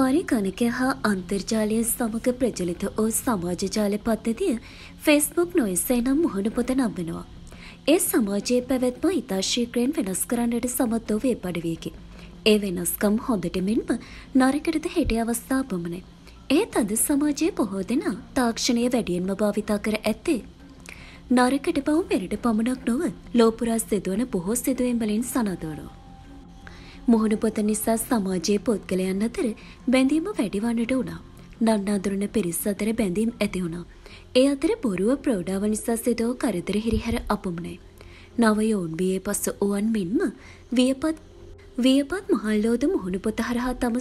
පරිගණකය හා අන්තර්ජාලය සමග ප්‍රචලිත වූ සමාජ ජාල පද්ධතිය ෆේස්බුක් නොයිසේ නම් මුහුණපොත නම් වෙනවා. ඒ සමාජයේ පැවැත්ම ඉතා ශීඝ්‍රයෙන් වෙනස් කරන්නට සමත් වූ වේපඩවියකි. ඒ වෙනස්කම් හොඳට මෙන්ම නරකටද හෙටි අවස්ථා පමණයි. ඒත් අද සමාජයේ බොහෝ දෙනා තාක්ෂණය වැඩියෙන්ම භාවිතා කර ඇත්තේ නරකට බව මෙරට පමණක් නොව ලෝපුරා සිදුවන බොහෝ සිදුවීම් වලින් සනාථ වෙනවා. මුහුණපොත නිසා සමාජයේ පුද්ගලයන් අතර බැඳීම වැඩි වන්නට වුණා. නන්නාඳුරන පිරිස් අතර බැඳීම් ඇති වුණා. ඒ අතර බොරුව ප්‍රෞಢාව නිසා සිදු වූ කරදර හිරිහැර අපමණයි. නව යෝන් වියේ පසු උවන් මෙන්ම වියපත් මහල්ලෝද මුහුණපොත හරහා තම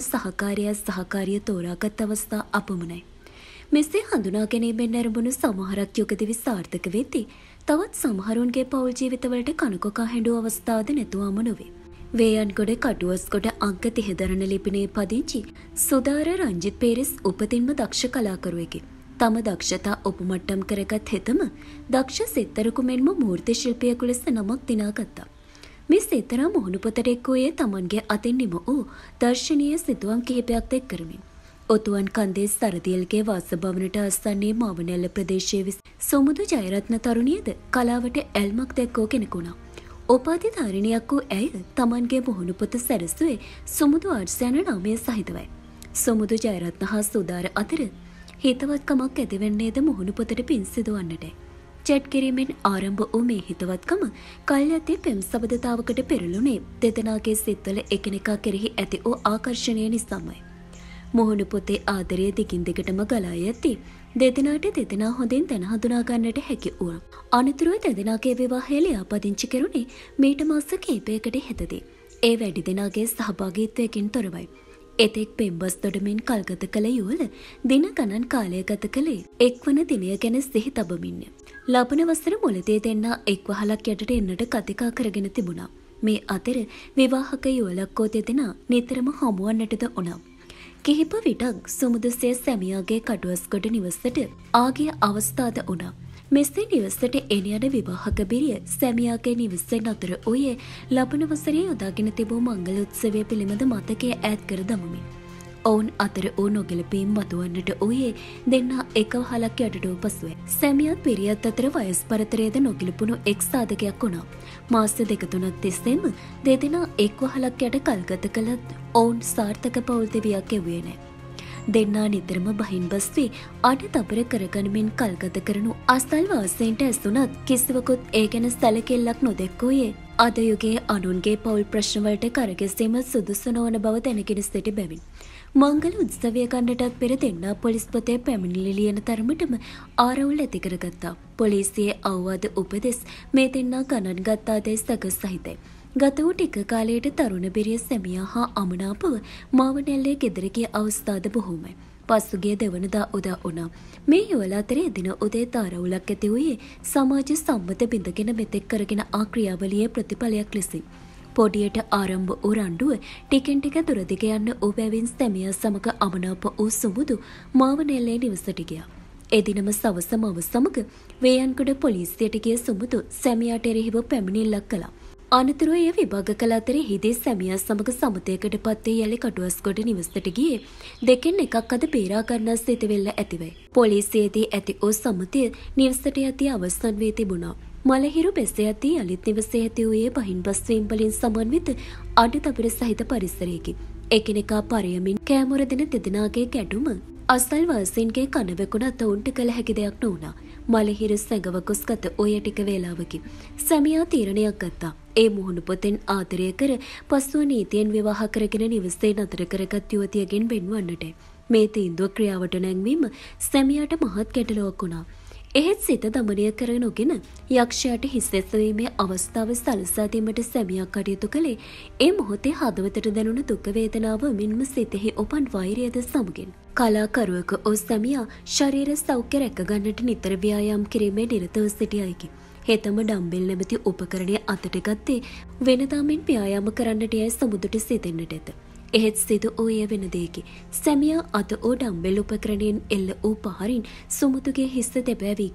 සහකාරිය තෝරාගත් අවස්ථා අපමණයි. මෙසේ හඳුනා ගැනීමෙන් ඇරඹුණු සමහරක් යුගදිවි සාර්ථක වෙද්දී තවත් සමහරුන්ගේ පෞල් ජීවිතවලට කණකොකා හැඬු අවස්ථාද නැතුවම නොවේ. වේයන්ගොඩ කටුවස්ගොඩ අංක 30 දරන ලිපිනේ පදිංචි සුදාර රංජිත් පේරිස් උපතින්ම දක්ෂ කලාකරුවෙකි. තම දක්ෂතා උපමට්ටම් කරගත් හෙතම දක්ෂ සිත්තරුකු මෙන්ම මූර්ති ශිල්පියෙකු ලෙස නමක් දිනාගත්තා. මේ සිත්තරා මුහුණපොතට එක්වූයේ තමන්ගේ අතින් නිම වූ දර්ශනීය සිතුවම් කිහිපයක් එක් කරමින්. ඔතුවන් කන්දේ සරදියල්ගේ වාසභවනට ආසන්නයේ මාවනැල්ල ප්‍රදේශයේ සොමුදු ජයරත්න තරුණියද කලාවට ඇල්මක් දැක්වූ කෙනෙකුණා. උපාධිධාරිණියක් වූ ඇය තමන්ගේ මුහුණපොත සැරසුවේ සොමුදු ආර්ට්ස් යන නාමය සහිතවයි. සොමුදු ජයරත්න හා සුදාර අතර හිතවත්කමක් ඇතිවෙන්නේද මුහුණපොතට පින් සිදුවන්නටයි. චැට් කිරීමෙන් ආරම්භ වූ මේ හිතවත්කම කල් ඇති පෙම් සබඳතාවකට පෙරළුණේ දෙදෙනාගේ සිත්වල එකිනෙකා කෙරෙහි ඇති වූ ආකර්ෂණය නිසාමයි. මුහුණපොතේ ආදරය දිගින් දිගටම ගලා යති දෙදෙනාට දෙදෙනා හොඳින් දැන හඳුනා ගන්නට හැකි වුණා. අනතුරුව දෙදෙනාගේ විවාහය ලියාපදිංචි කෙරුණේ මීට මාස කිහිපයකට හෙතදී. ඒ වැඩි දෙනාගේ සහභාගීත්වයකින් තොරවයි. එතෙක් පෙම්බස් දොඩමින් කල්ගත කළ යුවල දින ගණන් කාලය ගත කළේ එක්වන දිනය ගැන සිහි තබමින්ය. ලබන වසර මුලදී දෙන්නා එක් වහලක් යටට එන්නට කතිකා කරගෙන තිබුණා. මේ අතර විවාහක යුවලක් හෝ දෙදෙනා නිතරම හමුවන්නටද උනා. කිහිප විටක් සුමුදුසේ සැමියාගේ කටුවස්ගොඩ නිවසට ආගිය අවස්ථාද වුණා. මෙසේ නිවසට එන යන විවාහක බිරිය සැමියාගේ නිවසෙන් අතර වූයේ ලබන වසරේ යොදාගෙන තිබූ මංගල උත්සවය පිළිබඳ මතකය ඈත් කර දමමින්. ඔවුන් අතර වූ නොගැලපීම් මතුවන්නට වූයේ දෙන්නා එක වහලක් යටට වූ පසුවයි. සැමියාත් බිරියත් අතර වයස් පරතරයද නොගැලපුණු එක් සාධකයක් වුණා. මාස 2-3ක් තිස්සේම දෙදෙනා එක් වහලක් යට කල්ගත කළත් ඔවුන් සාර්ථක පෞල් දෙවියක් එව්වේ නැහැ. දෙන්නා නිතරම බහින් බස් වී අඩ තබර කරගනිමින් කල්ගත කරනු අසල් වාසීන්ට ඇසුණත් කිසිවකුත් ඒ ගැන සැලකිල්ලක් නොදැක්වූයේ අද යුගයේ අනුන්ගේ පෞල් ප්‍රශ්නවලට කරගැසීම සුදුසු නොවන බව දැනගෙන සිටි බැවින්. මංගල උත්සවය ගන්නටත් පෙර දෙන්නා පොලිස් පොතේ පැමිණිලි ලියන තරමටම ආරවුල් ඇති කරගත්තා. පොලිසියේ අවවාද උපදෙස් මේ දෙන්නා ගණන් ගත්තාදැයි සැක සහිතයි. ගත වූ ටික කාලයට තරුණ බිරිය සැමියා හා අමනාපව මාවනැල්ලේ ගෙදර ගිය අවස්ථාද බොහෝමයි. පසුගිය දෙවනදා උදා වුණා. මේ යුවල අතරේ දින උදේ තාරවුලක් ඇති වූයේ සමාජ සම්මත බිඳගෙන මෙතෙක් කරගෙන ආ ක්‍රියාවලියේ ප්‍රතිඵලයක් ලෙසින්. පොඩියට ආරම්භ වූ රණ්ඩුව ටිකෙන් ටික දුර දිග යන්න වූ බැවින් සැමියා සමග අමනාප වූ සුමුදු මාවනැල්ලේ නිවසට ගියා. එදිනම සවස මව සමග වේයන්ගොඩ පොලිසියට ගිය සුමුදු සැමියාට එරෙහිව පැමිණිල්ලක් කළා. අනතුරුව එය විභාග කළ අතරේ හිදේ සැමියා සමග සමතයකට පත් වී යලි කටුවස්ගොඩ නිවසට ගියේ දෙකෙන් එකක් අද බේරා ගන්නා සිතවිල්ල ඇතිවයි. පොලිසියේදී ඇති වූ සමතය නිවසට යති අවසන් වී තිබුණා. මලහිරු බැස යති යලිත් නිවසේ ඇති වූයේ බහින් බස් වීම් වලින් සමන්විත අඩතබර සහිත පරිසරයකි. එකිනෙකා පරයමින් කෑමොර දෙන දෙදෙනාගේ ගැටුම අසල් වාසීන්ගේ කන වැකුණත් ඔවුන්ට කළ හැකි දෙයක් නොවුණා. මලහිරු සැඟව ගොස් ගත ඔය ටික වේලාවකි. සැමියා තීරණයක් ගත්තා. ඒ මුහුණපොතෙන් ආදරය කර පසුව නීතියෙන් විවාහ කරගෙන නිවසේ නතර කරගත් යුවතියගෙන් වෙන්වන්නට. මේ තීන්දුව ක්‍රියාවට නැංවීම සැමියාට මහත් ගැටලුවක් වුණා. එහෙත් සිත දමනය කර නොගෙන යක්ෂයාට හිස් ඇසවීමේ අවස්ථාව සලසා දීමට සැමියා කටයුතු කළේ ඒ මොහොතේ හදවතට දැනුණු දුක් වේදනාව මෙන්ම සිතෙහි උපන් වෛරයද සමගින්. කලාකරුවෙකු වූ සැමියා ශරීර සෞඛ්‍ය රැක ගන්නට නිතර ව්‍යායාම් කිරීමේ නිරතව සිටියයිකි. හෙතම ඩම්බෙල් නැමැති උපකරණය අතට ගත්තේ වෙනදා මෙන් ව්‍යායාම කරන්නට යයි සමුදුට සිතෙන්නට ඇත. එහෙත් සිදු වූයේ වෙන දෙයකි. සැමියා අත වූ ඩම්බෙල් උපකරණයෙන් එල්ල වූ පහරින් සුමුදුගේ හිස දෙබෑවී ගියා.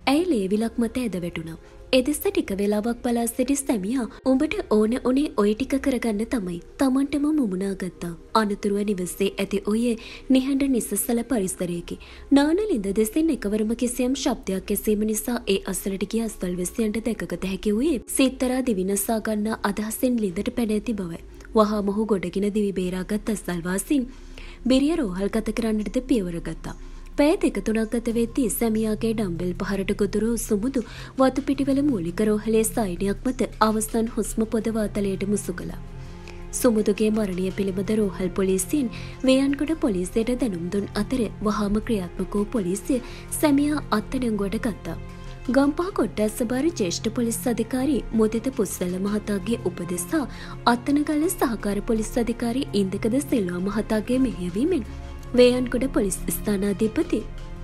ඇයි ලේවිලක් මත ඇද වැටුණා. එදෙස ටික වෙලාවක් බලා සිටි සැමියා උඹට ඕන උනේ ඔය ටික කරගන්න තමයි. Tamanටම මුමුණා ගත්තා. අනතුරුව නිවසේ ඇති ඔයේ නිහඬ නිසසල පරිසරයකි. නානලින්ද දෙසින් එකවරම කිසියම් ශබ්දයක් ඇසීම නිසා ඒ අසලට ගිය අස්වැසියන්ට දැකගත හැකි වූයේ සීතරා දිවිනසා ගන්නා අදහසින් ලිඳට පැන ඇති බවයි. වහා මොහු ගොඩගෙන දිවි බේරාගත් අස්වල්වාසීන් බෙරිය රෝහල් ගත කරන්නටද පියවර ගත්තා. පැය දෙක තුනක් ගත වෙද්දී සැමියාගේ ඩම්බෙල් පහරට ගොදුරු සුමුදු වතු පිටිවල මූලික රෝහලේ සයිඩයක් මත අවසන් හුස්ම පොද වාතලයට මුසු කළා. සුමුදුගේ මරණය පිළිබඳ රෝහල් පොලිසියෙන් වේයන්ගොඩ පොලිසියට දැනුම් දුන් අතර වහාම ක්‍රියාත්මක වූ පොලිසිය සැමියා අත්අඩංගුවට ගත්තා. ගම්පහ කොට්ටාස භාර ජ්‍යෙෂ්ඨ පොලිස් අධිකාරී මුදිත පුස්සල මහතාගේ උපදෙස් හා අත්තනගල්ල සහකාර පොලිස් අධිකාරී ඉන්දකද සිල්වා මහතාගේ මෙහෙයවීමෙන් වේයන්ගොඩ පොලිස් ස්ථානාධිපති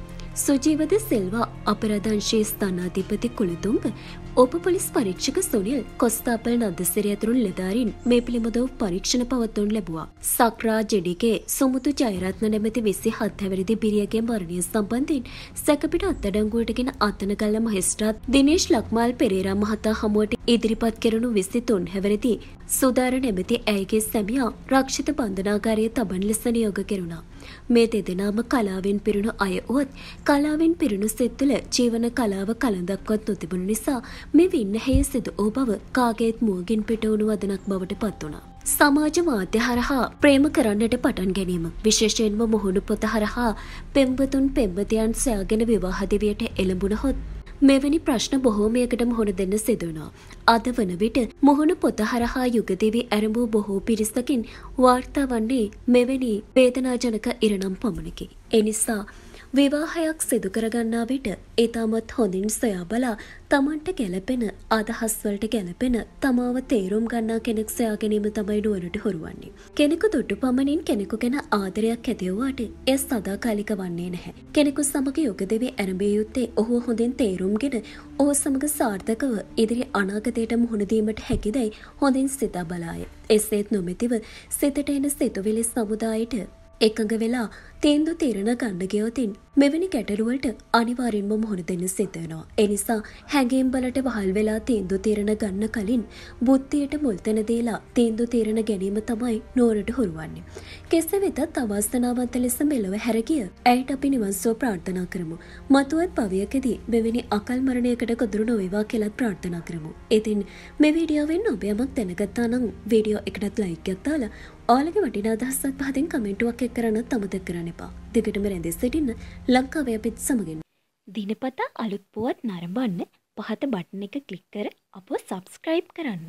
සුජීවද සිල්වා අපරාධංශයේ ස්ථානාධිපති කුලතුංග ඔප පොලිස් පරීක්ෂක සුනිල් කොස්තාපල් නන්දසිරි ඇතුළු නිලධාරීන් මේ පිළිබඳව පරීක්ෂණ පවත්වනු ලැබුවා. සක්රා ජෙඩිගේ සුමුතු ජයරත්න නැමැති 27 හැවිරිදි බිරියගේ මරණය සම්බන්ධයෙන් සැකපිට අත්අඩංගුවටගෙන අත්තනගල්ල මහේස්ත්‍රාත් දිනේෂ් ලක්මාල් පෙරේරා මහතා හමුවට ඉදිරිපත් කෙරුණු 23 හැවිරිදි සුදාර නැමැති ඇයගේ සැමියා රක්ෂිත බන්ධනාගාරයේ තබන ලෙස නියෝග කෙරුණා. මේ දෙදෙනාම කලාවෙන් පිරුණු අය වුවත් කලාවෙන් පිරුණු සිත් තුළ ජීවන කලාව කලඳක්වත් නොතිබුණු නිසා මේ වින්නැහැය සිදු වූ බව කාගේත් මුවගින් පිට වුණු වදනක් බවට පත් වුණා. සමාජ මාධ්‍ය හරහා ප්‍රේම කරන්නට පටන් ගැනීම විශේෂයෙන්ම මුහුණු පොත හරහා පෙම්වතුන් පෙම්වතියන් සොයාගෙන විවාහ දිවියට එළඹුණහොත් මෙවැනි ප්‍රශ්න බොහෝමයකට මුහුණ දෙන්න සිදුවනවා. අද වන විට මුහුණු පොත හරහා යුගදෙවි ඇරඹූ බොහෝ පිරිසකින් වාර්තා වන්නේ මෙවැනි වේදනාජනක ඉරණම් පමණකි. එනිසා විවාහයක් සිදු කරගන්නා විට ඊටමත් හොඳින් සොයා බලා තමන්ට ගැළපෙන අදහස්වලට ගැළපෙන තමාව තේරුම් ගන්නා කෙනෙක් සොයා ගැනීම තමයි නුවණට හුරුවන්නේ. කෙනෙකු දුටු පමණින් කෙනෙකු ගැන ආදරයක් ඇති වුවාට එය සදාකාලික වන්නේ නැහැ. කෙනෙකු සමග යුගදෙවි ඇරඹිය යුත්තේ ඔහු හොඳින් තේරුම්ගෙන ඔහු සමග සාර්ථකව ඉදිරි අනාගතයට මුහුණ දීමට හැකිදයි හොඳින් සිතා බලාය. එසේත් නොමැතිව සිතට එන සිතුවිලි සමුදායට එකඟ වෙලා තීන්දුව తీරන ගන්න ගියොතින් මෙවැනි ගැටලුවලට අනිවාර්යෙන්ම මුහුණ දෙන්න සිද්ධ වෙනවා. ඒ නිසා හැඟීම් වලට වහල් වෙලා තීන්දුව తీරන ගන්න කලින් බුද්ධියට මුල් තැන දීලා තීන්දුව తీරන ගැනීම තමයි නුවරට හුරුවන්නේ. කෙසේ වෙතත් අවස්ථාවන්ත ලෙස මෙලොව හැර ගිය ඇයට අපි නිවන් සුව ප්‍රාර්ථනා කරමු. මතුවත් භවයකදී මෙවැනි අකල් මරණයකට ගොදුරු නොවේවා කියලා ප්‍රාර්ථනා කරමු. ඉතින් මේ වීඩියෝවෙන් ඔබ යමක් දැනගත්තා නම් වීඩියෝ එකටත් ලයික් එකක් දාලා ඔයාලගේ වටිනා අදහසත් පහදින් කමෙන්ටුවක් එක් කරන්නත් අමතක කරන්න එපා. දිගටම රැඳී සිටින්න ලංකාවේ අපිත් සමගින්. දිනපතා අලුත් පුවත් නරඹන්න පහත බටන් එක ක්ලික් කර අපව සබ්ස්ක්‍රයිබ් කරන්න.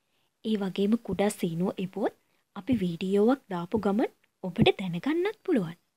ඒ වගේම කුඩා සීනුව එපුවොත් අපි වීඩියෝවක් දාපු ගමන් ඔබට දැනගන්නත් පුළුවන්.